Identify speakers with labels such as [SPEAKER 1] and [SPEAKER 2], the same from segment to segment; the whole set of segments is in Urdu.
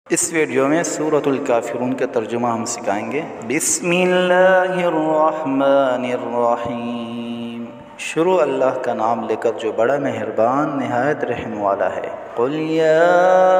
[SPEAKER 1] اس ویڈیو میں سورۃ الکافرون کا ترجمہ ہم سکھائیں گے۔ بسم اللہ الرحمن الرحیم، شروع اللہ کا نام لے کر جو بڑا مہربان نہایت رحم والا ہے۔ قل یا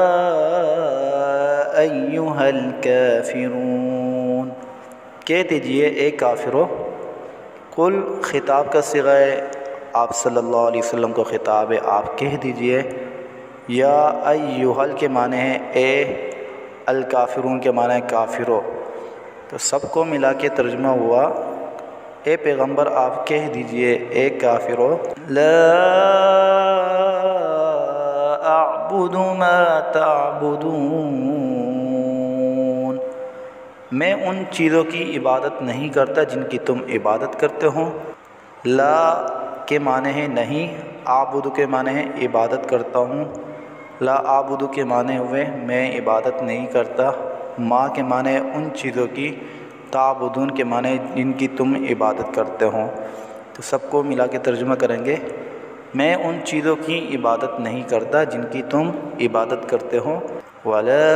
[SPEAKER 1] ایھا الکافرون، کہہ دیجئے اے کافرو۔ قل خطاب کا صیغہ ہے، آپ صلی اللہ علیہ وسلم کو خطاب ہے، آپ کہہ دیجئے۔ یا ایھا کے معنی ہے اے، الکافرون کے معنی ہے کافرو، تو سب کو ملا کے ترجمہ ہوا اے پیغمبر آپ کہہ دیجئے اے کافرو، لا اعبد ما تعبدون، میں ان چیزوں کی عبادت نہیں کرتا جن کی تم عبادت کرتے ہو۔ لا کے معنی ہے نہیں، اعبد کے معنی ہے عبادت کرتا ہوں۔ لا اعبد کے معنی ہوئے میں عبادت نہیں کرتا، ما کے معنی ان چیزوں کی، تعبدون کے معنی جن کی تم عبادت کرتے ہو۔ تو سب کو ملا کے ترجمہ کریں گے، میں ان چیزوں کی عبادت نہیں کرتا جن کی تم عبادت کرتے ہو۔ وَلَا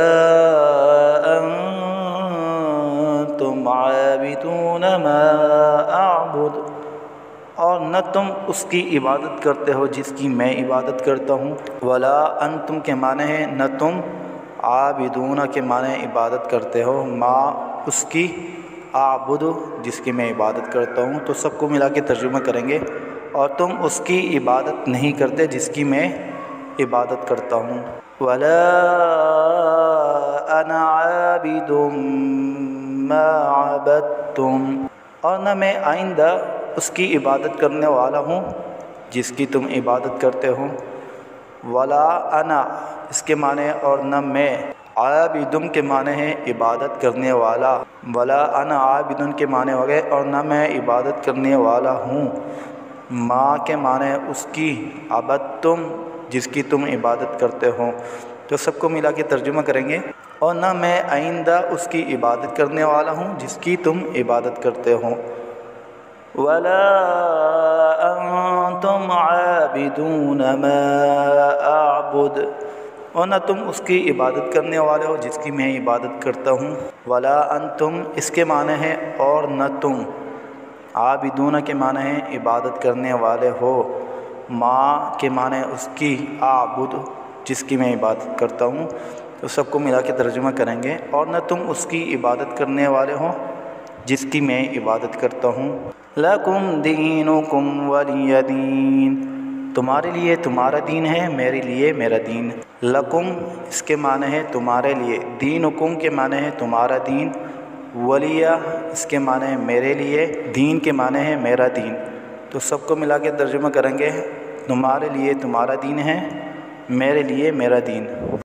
[SPEAKER 1] أَنْتُمْ عَابِدُونَ مَا أَعْبُدُ، اور نہ تم اس کی عبادت کرتے ہو جس کی میں عبادت کرتا ہوں۔ ولا انتم کے معنی ہے نہ تم، عابدون کے معنی عبادت کرتے ہو، ما اس کی، اعبد جس کی میں عبادت کرتا ہوں۔ تو سب کو ملا کے ترجمہ کریں گے، اور تم اس کی عبادت نہیں کرتے جس کی میں عبادت کرتا ہوں۔ ولا انا عابد ما عبدتم، اور نہ میں آئندہ اس کی عبادت کرنے والا ہوں جس کی تم عبادت کرتے ہو۔ ولا انا اس کے معنی اور نہ میں، عابدم کے معنی ہے عبادت کرنے والا، ولا انا عابدن کے معنی ہو گئے اور نہ میں عبادت کرنے والا ہوں، ما کے معنی اس کی، عبدتم جس کی تم عبادت کرتے ہو۔ تو سب کو ملا کے ترجمہ کریں گے، اور نہ میں آئندہ اس کی عبادت کرنے والا ہوں جس کی تم عبادت کرتے ہو۔ وَلَا أَنْتُمْ عَابِدُونَ مَا أَعْبُدُ، اور نہ تم اس کی عبادت کرنے والے ہو جس کی میں عبادت کرتا ہوں۔ وَلَا أَنْتُمْ اس کے معنی ہے اور نہ تم، عابدون کے معنی ہے عبادت کرنے والے ہو، ما کے معنی اس کی، اعبد جس کی میں عبادت کرتا ہوں۔ تو سب کو ملا کے ترجمہ کریں گے، اور نہ تم اس کی عبادت کرنے والے ہو جس کی میں عبادت کرتا ہوں۔ لَكُمْ دِينُكُمْ وَلِيَ دِينِ، تمہارے لیے تمہارا دین ہے، میرے لیے میرا دین۔ لَكُمْ اس کے معنی ہے تمہارے لیے، دِينُكُمْ کے معنی ہے تمہارا دین، وَلِيَ اس کے معنی ہے میرے لیے، دین کے معنی ہے میرا دین۔ تو سب کو ملا کے ترجمہ کریں گے، تمہارے لیے تمہارا دین ہے، میرے لیے میرا دین۔